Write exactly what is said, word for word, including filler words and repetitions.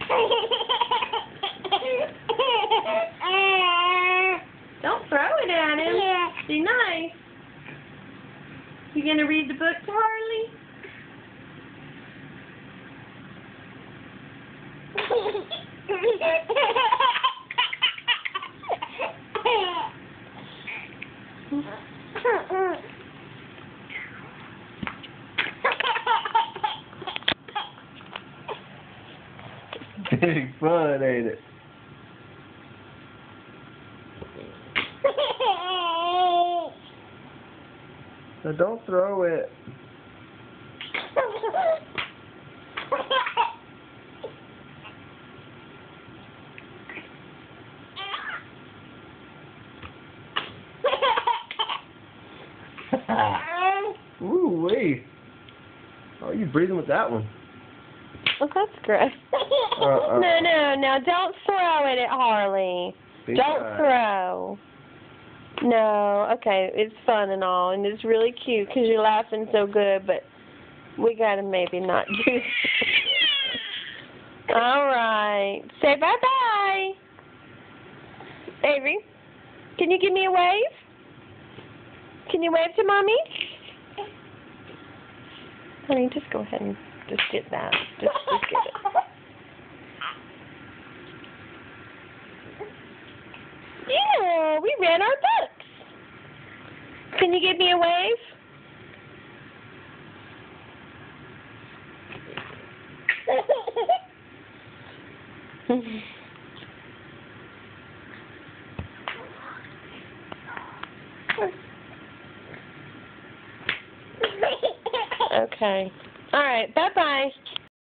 Don't throw it at him. Be nice. You gonna read the book to Harley? Big fun, ain't it? So don't throw it. Ooh wee. Oh, you breathing with that one? Well, that's gross. Uh, uh, no, no, no! Don't throw it at Harley. Big Don't guy. throw. No, okay, it's fun and all, and it's really cute because you're laughing so good, but we gotta maybe not do that. All right. Say bye-bye. Avery, can you give me a wave? Can you wave to Mommy? Honey, just go ahead and just get that. Just, just get it. Yeah, we read our books. Can you give me a wave? Okay. All right. Bye-bye.